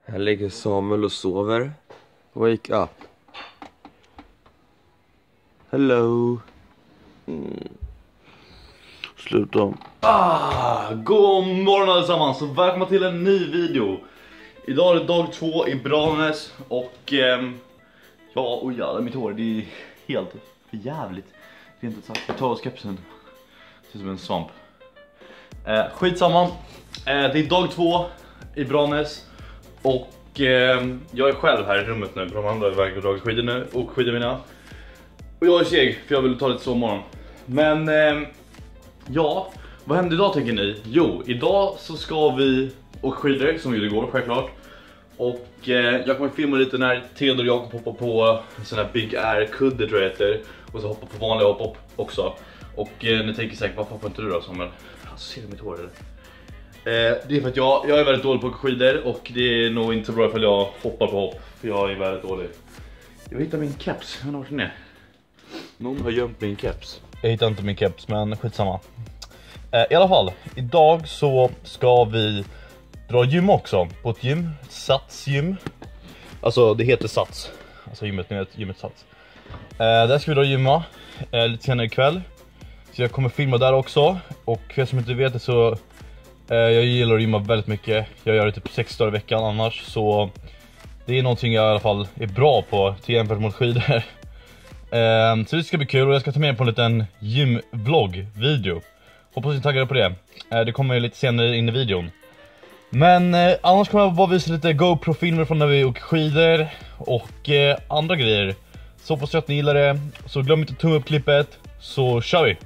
Här ligger Samuel och sover. Wake up. Hello. Sluta. God morgon allesammans och välkomna till en ny video. Idag är det dag 2 i Branäs. Och mitt hår, det är helt jävligt. Rent ut sagt, jag tar skepsen. Det ser ut som en svamp. Skitsamma. Det är dag 2 i Branäs. Och jag är själv här i rummet nu. De andra är iväg och drar skidor nu. Och skidor mina. Och jag är seg för jag vill ta lite sovmorgon. Men vad hände idag tänker ni? Jo, idag så ska vi åka skidor som vi gjorde igår självklart. Och jag kommer filma lite när Theodor och Jakob hoppar på en sån här Big Air kudde tror jag heter. Och så hoppar på vanliga hopp också. Och ni tänker säkert, varför hoppar inte du då Samuel? Alltså, ser du mitt hår eller? Det är för att jag är väldigt dålig på att åka skidor. Och det är nog inte så bra för jag hoppar på hopp. För jag är väldigt dålig. Jag hittar min keps, jag vet inte vart den är. Någon har gömt min keps. Jag hittar inte min keps, men skitsamma. I alla fall, idag så ska vi dra gym också. På ett gym, Sats gym. Alltså det heter Sats. Alltså gymmet Sats. Där ska vi dra gymma lite senare ikväll. Så jag kommer filma där också. Och för er som inte vet det så jag gillar att gymma väldigt mycket. Jag gör det typ 6 dagar i veckan annars. Så det är någonting jag i alla fall är bra på till jämfört mot skidor. Så det ska bli kul och jag ska ta med på en liten gymvlogg-video. Hoppas ni taggar på det. Det kommer lite senare in i videon. Men annars kommer jag bara visa lite GoPro-filmer från när vi åker skidor och andra grejer. Så hoppas jag att ni gillar det. Så glöm inte att tumma upp klippet, så kör vi!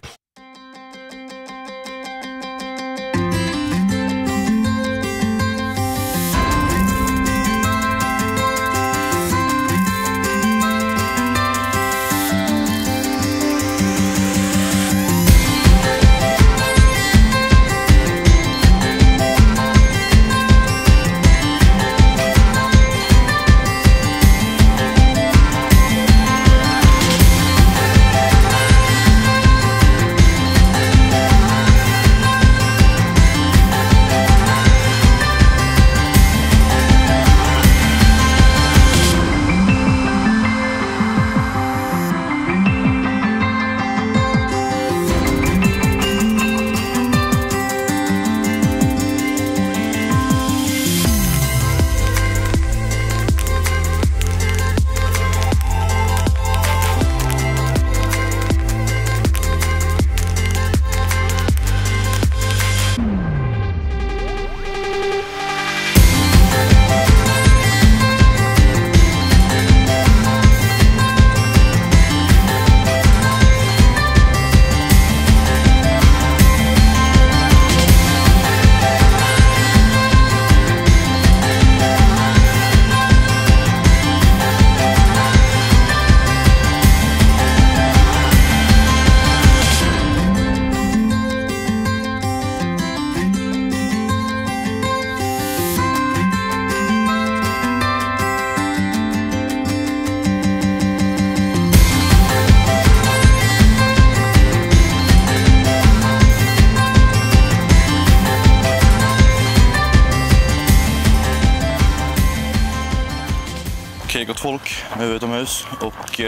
Okej, gott folk, nu är vi utomhus och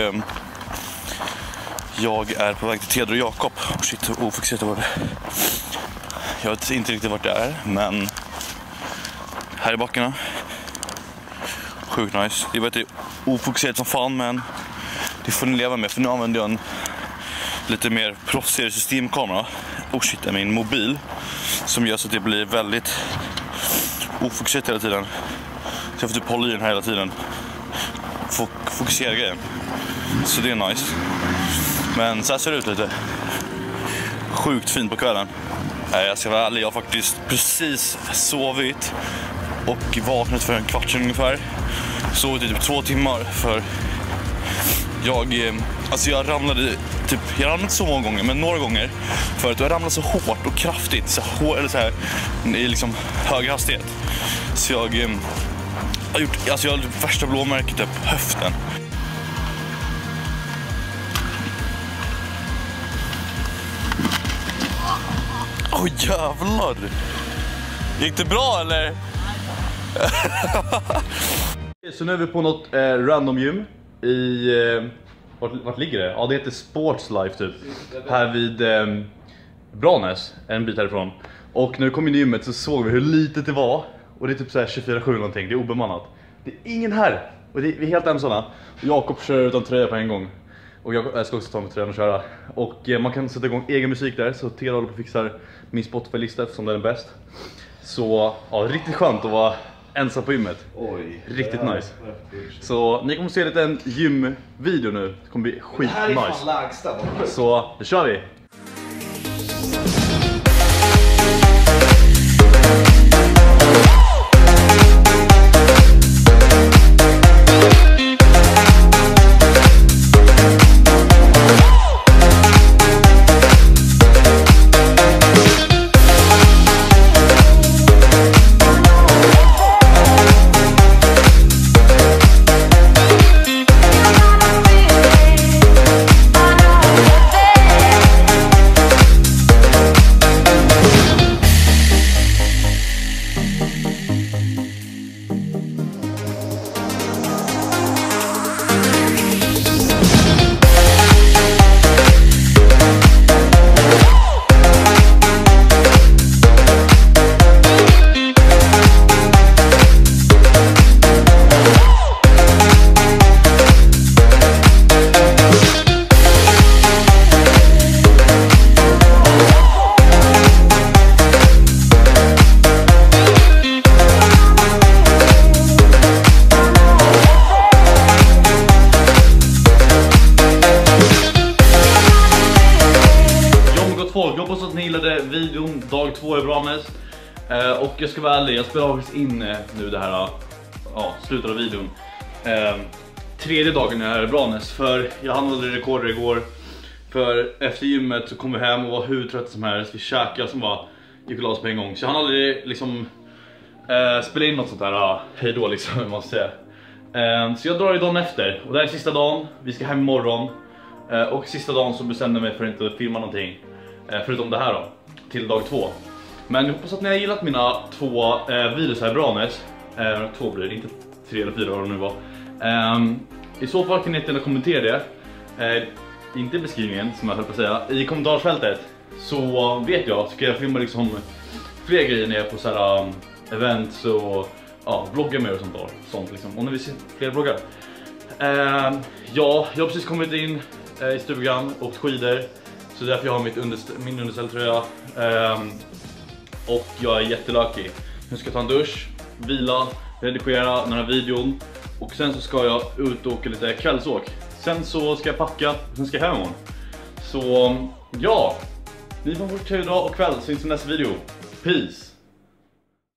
jag är på väg till Theodor och Jakob. Shit, ofokuserat var det. Jag vet inte riktigt vart det är, men här i backarna. Sjukt nice. Det är bara ofokuserat som fan, men det får ni leva med, för nu använder jag en lite mer proffsigare systemkamera. Shit, det är min mobil som gör så att det blir väldigt ofokuserat hela tiden. Så jag får typ hålla i den här hela tiden. Fokusera grejen. Så det är nice. Men så här ser det ut lite. Sjukt fint på kvällen. Jag ska vara ärlig, jag har faktiskt precis sovit och vaknat för en kvart sedan ungefär. Sovit i typ 2 timmar för jag ramlade inte så många gånger, men några gånger för att jag ramlade så hårt och kraftigt i liksom hög hastighet. Så jag har det värsta blåmärket på höften. Åh jävlar! Gick det bra eller? Så nu är vi på något random gym i... vart ligger det? Ja, det heter Sportslife typ. Här vid Branäs, en bit härifrån. Och när vi kom in i gymmet så såg vi hur litet det var. Och det är typ så här 24/7 någonting, det är obemannat. Det är ingen här, och vi är helt ensamma. Jakob kör utan tröja på en gång. Och jag ska också ta med tröjan och köra. Och man kan sätta igång egen musik där, så Tera håller på och fixar min Spotify-lista eftersom den är bäst. Så ja, riktigt skönt att vara ensam på gymmet. Oj, riktigt nice. Så ni kommer se lite en gymvideo nu. Det kommer bli skit nice. Det här är fan lägsta. Så nu kör vi. Folk, jag hoppas att ni gillade videon dag 2 i Branäs. Och jag ska vara ärlig, jag spelar faktiskt in nu det här, slutet av videon. Tredje dagen jag är i Branäs, för jag handlade rekorder igår. För efter gymmet så kom vi hem och var hur trött som helst. Vi käkade som bara gick och la oss på en gång. Så jag handlade liksom spela in något sånt där, hej då liksom, måste säga. Så jag drar ju dagen efter, och det här är sista dagen, vi ska hem imorgon. Och sista dagen så bestämde jag mig för att inte filma någonting. Förutom det här då, till dag 2. Men jag hoppas att ni har gillat mina 2 videos här i Branäs. 2 blir det, inte 3 eller 4 år nu var. I så fall kan ni inte kommentera det. Inte i beskrivningen, som jag höll på att säga. I kommentarsfältet så vet jag, ska jag filma liksom fler grejer när jag är på så här events och vlogga med och sånt liksom. Och när vi ser fler vloggar. Jag har precis kommit in i stugan och skidor. Så därför jag har min underställtröja. Och jag är jättelökig. Nu ska jag ta en dusch, vila, redigera den här videon. Och sen så ska jag ut och åka lite kvällsåk. Sen så ska jag packa, sen ska jag hem imorgon. Så ja, ni får fortsätta idag och kväll, syns i nästa video. Peace!